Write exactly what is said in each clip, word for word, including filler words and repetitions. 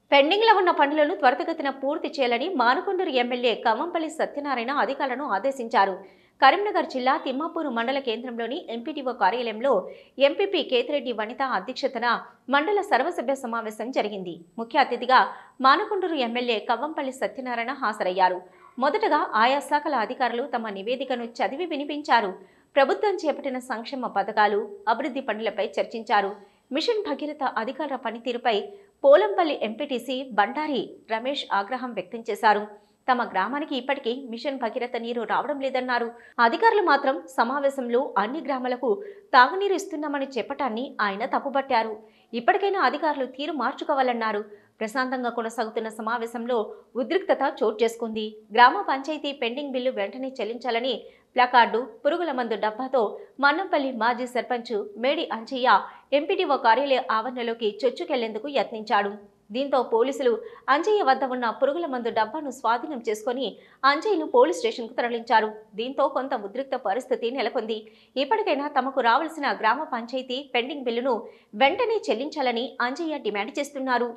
Pending లో ఉన్న పనులను త్వరితగతిన పూర్తి చేయాలని మానకొండూరు ఎమ్మెల్యే కవంపల్లి సత్యనారాయణ అధికారులను ఆదేశించారు. కరీంనగర్ జిల్లా తిమ్మాపూరు మండల కేంద్రంలోని ఎంపీటీఓ కార్యాలయంలో ఎంపీపీ కేతిరెడ్డి వనిత అధ్యక్షతన మండల సర్వసభ్య సమావేశం జరిగింది. ముఖ్య అతిథిగా మానకొండూరు ఎమ్మెల్యే కవంపల్లి సత్యనారాయణ హాజరయ్యారు. మొదటగా ఆయా శాఖల అధికారులు తమ నివేదికను చదివి వినిపించారు. ప్రభుత్వం చేపట్టిన సంక్షేమ పథకాలు, అభివృద్ధి పనులపై చర్చించారు. మిషన్ భగీరథ అధికారుల పనితీరుపై పోలంపల్లి ఎంపీటీసీ బండారి రమేష్ ఆగ్రహం వ్యక్తం చేశారు. తమ గ్రామానికి ఇప్పటికీ మిషన్ భగీరథ నీరు రావడం లేదన్నారు. అధికారులు మాత్రం సమావేశంలో అన్ని గ్రామాలకు తాగునీరు ఇస్తున్నామని చెప్పటాన్ని ఆయన తప్పుపట్టారు. ఇప్పటికైనా అధికారులు తీరు మార్చుకోవాలన్నారు. ప్రశాంతంగా కొనసాగుతున్న సమావేశంలో ఉద్రిక్తత చోటు చేసుకుంది. గ్రామ పంచాయతీ పెండింగ్ బిల్లు వెంటనే చెల్లించాలని ప్లకార్డు, పురుగుల మందు డబ్బాతో మన్నంపల్లి మాజీ సర్పంచ్ మేడి అంజయ్య ఎంపీటీఓ కార్యాలయ ఆవరణలోకి చొచ్చుకెళ్లేందుకు యత్నించాడు. దీంతో పోలీసులు అంజయ్య వద్ద ఉన్న పురుగుల మందు డబ్బాను స్వాధీనం చేసుకుని అంజయ్యను పోలీస్ స్టేషన్కు తరలించారు. దీంతో కొంత ఉద్రిక్త పరిస్థితి నెలకొంది. ఇప్పటికైనా తమకు రావాల్సిన గ్రామ పంచాయతీ పెండింగ్ బిల్లును వెంటనే చెల్లించాలని అంజయ్య డిమాండ్ చేస్తున్నారు.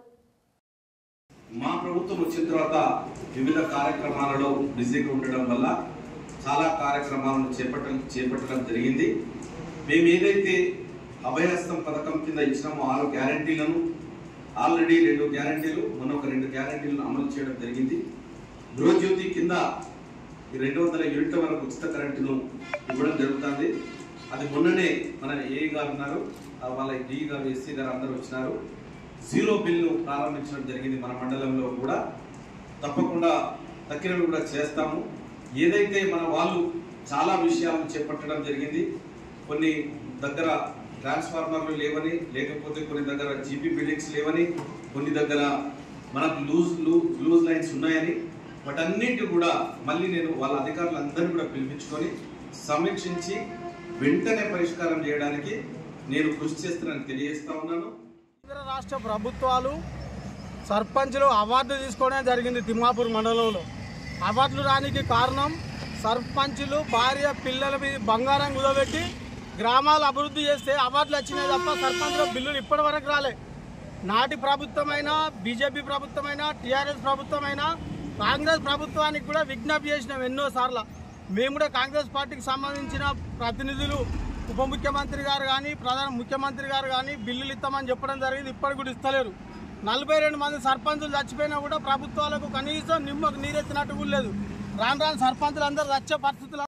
మా ప్రభుత్వం వచ్చిన తర్వాత వివిధ కార్యక్రమాలలో బిజీగా ఉండడం వల్ల చాలా కార్యక్రమాలను చేపట్టడం చేపట్టడం జరిగింది. మేము ఏదైతే అభయహస్తం పథకం కింద ఇచ్చినామో ఆరు గ్యారంటీలను ఆల్రెడీ రెండు గ్యారంటీలు మొన్న ఒక రెండు గ్యారంటీలను అమలు చేయడం జరిగింది. గృహజ్యోతి కింద రెండు వందల యూనిట్ల వరకు ఉచిత కరెంటును ఇవ్వడం జరుగుతుంది. అది మొన్ననే మన ఏ గారు ఉన్నారు, వాళ్ళ డి గారు, ఎస్సీ గారు అందరూ వచ్చినారు. జీరో బిల్లు ప్రారంభించడం జరిగింది. మన మండలంలో కూడా తప్పకుండా తక్కినవి కూడా చేస్తాము. ఏదైతే మన వాళ్ళు చాలా విషయాలను చేపట్టడం జరిగింది. కొన్ని దగ్గర ట్రాన్స్ఫార్మర్లు లేవని, లేకపోతే కొన్ని దగ్గర జీపీ బిల్డింగ్స్ లేవని, కొన్ని దగ్గర మనకు లూజ్ లూజ్ లైన్స్ ఉన్నాయని, వాటన్నిటి కూడా మళ్ళీ నేను వాళ్ళ అధికారులందరినీ కూడా పిలిపించుకొని సమీక్షించి వెంటనే పరిష్కారం చేయడానికి నేను కృషి చేస్తున్నానని తెలియజేస్తా ఉన్నాను. కేంద్ర రాష్ట్ర ప్రభుత్వాలు సర్పంచ్లు అవార్డు తీసుకోవడం జరిగింది. తిమ్మాపూర్ మండలంలో అవార్డులు రానికి కారణం సర్పంచ్లు భార్య పిల్లల మీద బంగారం కుదబెట్టి గ్రామాలు అభివృద్ధి చేస్తే అవార్డులు వచ్చినాయి తప్ప సర్పంచ్ల బిల్లులు ఇప్పటి వరకు రాలే. నాటి ప్రభుత్వమైనా, బీజేపీ ప్రభుత్వమైనా, టీఆర్ఎస్ ప్రభుత్వమైనా, కాంగ్రెస్ ప్రభుత్వానికి కూడా విజ్ఞప్తి చేసినాం ఎన్నోసార్లు. మేము కూడా కాంగ్రెస్ పార్టీకి సంబంధించిన ప్రతినిధులు, ఉప ముఖ్యమంత్రి గారు కానీ, ప్రధాన ముఖ్యమంత్రి గారు కానీ బిల్లులు ఇస్తామని చెప్పడం జరిగింది. ఇప్పటికి కూడా ఇస్తలేరు. నలభై రెండు మంది సర్పంచులు చచ్చిపోయినా కూడా ప్రభుత్వాలకు కనీసం నిమ్మకు నీరెత్తినట్టు కూడా లేదు. రాను రాను సర్పంచులు అందరూ వచ్చే పరిస్థితులు